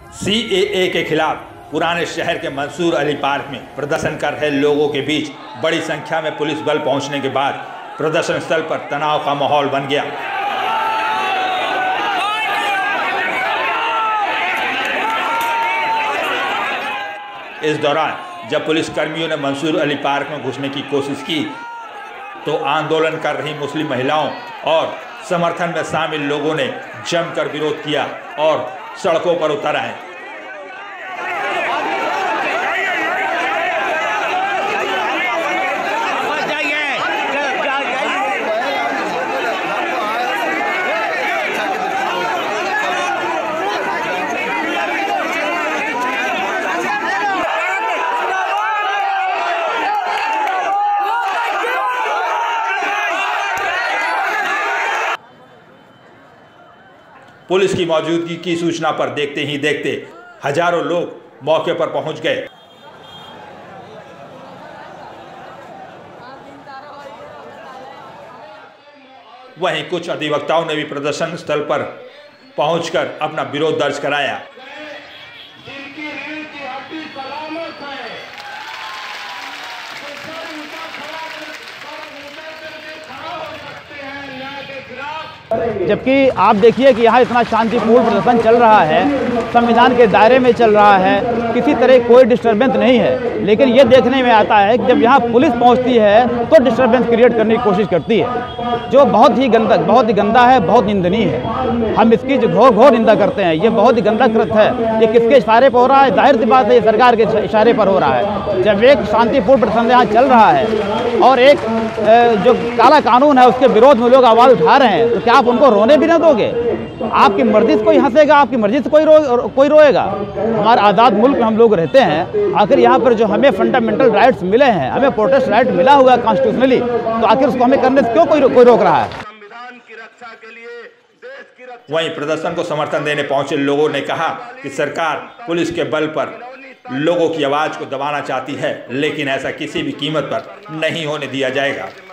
CAA के खिलाफ पुराने शहर के मंसूर अली पार्क में प्रदर्शन कर रहे लोगों के बीच बड़ी संख्या में पुलिस बल पहुंचने के बाद प्रदर्शन स्थल पर तनाव का माहौल बन गया। इस दौरान जब पुलिस कर्मियों ने मंसूर अली पार्क में घुसने की कोशिश की तो आंदोलन कर रही मुस्लिम महिलाओं और समर्थन में शामिल लोगों ने जमकर विरोध किया और सड़कों पर उतर आए। पुलिस की मौजूदगी की सूचना पर देखते ही देखते हजारों लोग मौके पर पहुंच गए। वहीं कुछ अधिवक्ताओं ने भी प्रदर्शन स्थल पर पहुंचकर अपना विरोध दर्ज कराया। जबकि आप देखिए कि यहाँ इतना शांतिपूर्ण प्रदर्शन चल रहा है, संविधान के दायरे में चल रहा है, किसी तरह कोई डिस्टर्बेंस नहीं है। लेकिन ये देखने में आता है कि जब यहाँ पुलिस पहुँचती है तो डिस्टर्बेंस क्रिएट करने की कोशिश करती है, जो बहुत ही गंदा है, बहुत निंदनीय है। हम इसकी जो घोर निंदा करते हैं। ये बहुत ही गंदा कृत्य है। ये किसके इशारे पर हो रहा है? जाहिर सी बात है ये सरकार के इशारे पर हो रहा है। जब एक शांतिपूर्ण प्रदर्शन यहाँ चल रहा है और एक जो काला कानून है उसके विरोध में लोग आवाज़ उठा रहे हैं, तो क्या आप उनको रोने भी ना दोगे? आपकी मर्जी से कोई हंसेगा, आपकी मर्जी से कोई रोएगा? हमारे आज़ाद मुल्क में हम लोग रहते हैं। आखिर यहाँ पर जो हमें फंडामेंटल राइट्स मिले हैं, हमें प्रोटेस्ट राइट मिला हुआ है कॉन्स्टिट्यूशनली, तो आखिर उसको हमें करने से क्यों कोई रोक रहा है? संविधान की रक्षा के लिए, देश की रक्षा। वहीं प्रदर्शन को समर्थन देने पहुंचे लोगों ने कहा कि सरकार पुलिस के बल पर लोगों की आवाज को दबाना चाहती है, लेकिन ऐसा किसी भी कीमत पर नहीं होने दिया जाएगा।